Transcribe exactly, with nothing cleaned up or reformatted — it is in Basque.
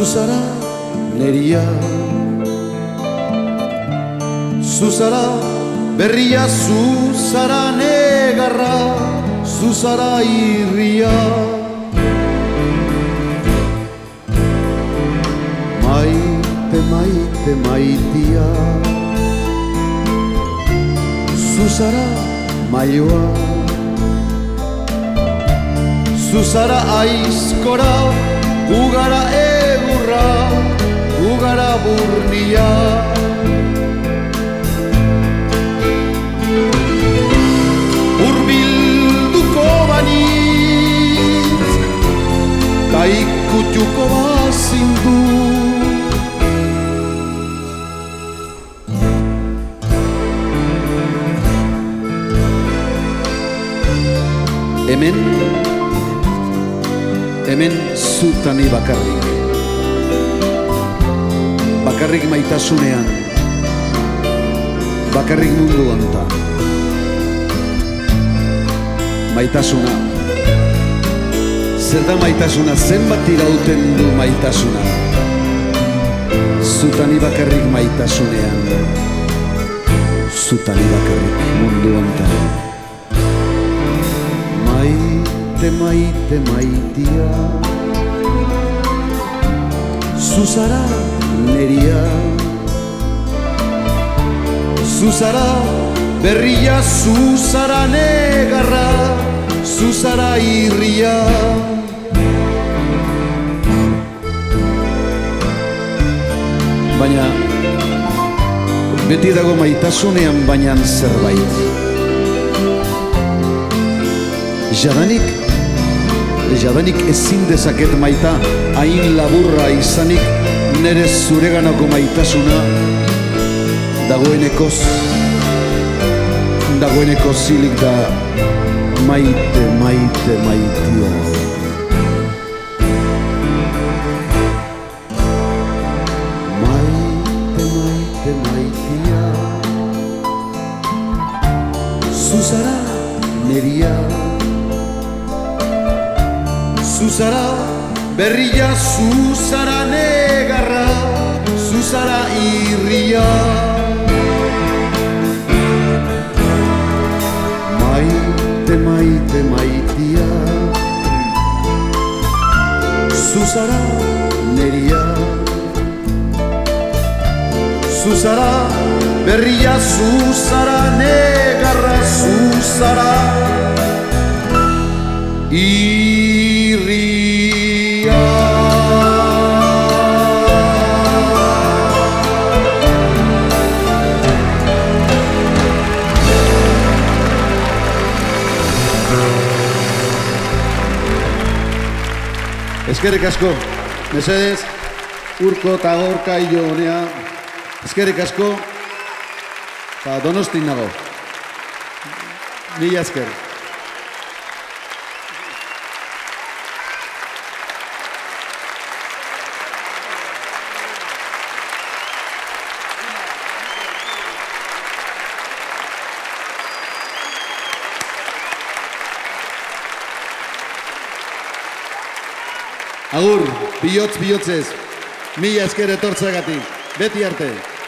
zuzara neria, zuzara berria, zuzara negarra, zuzara irria. Maite, maite, maitia, zuzara maioa, zuzara aizkora, ugara egurra, ugara burnia. Urbilduko banitz, ta ikutxuko bazindu. Hemen, hemen zutani bakarrik, bakarrik maitasunean, bakarrik mundu hontan. Maitasuna, zer da maitasuna, zenbat irauten du maitasuna. Zutani bakarrik maitasunean, zutani bakarrik mundu hontan. Maite, maite, maitia, zuzara neria, zuzara berria, zuzara negarra, zuzara irria. Baina beti dago maitasunean bainan zerbait. Jadanik, jadanik ezin dezaket maita, hain laburra izanik, nere zureganako maitasuna dagoenekoz, dagoeneko zilik da maite, maite, maitia. Maite, maite, maitia, zuzara neria, zuzara berria, zuzara negarra, zuzara irria. Maite, maite, maitia, zuzara neria, zuzara berria, zuzara negarra, zuzara irria. Eskerrik asko, mesedez, Urko eta Gorka hilo honea. Eskerrik asko, eta Donostin nago. Mila esker. Agur, bihotz bihotzez, mila esker etortzeagatik, beti arte.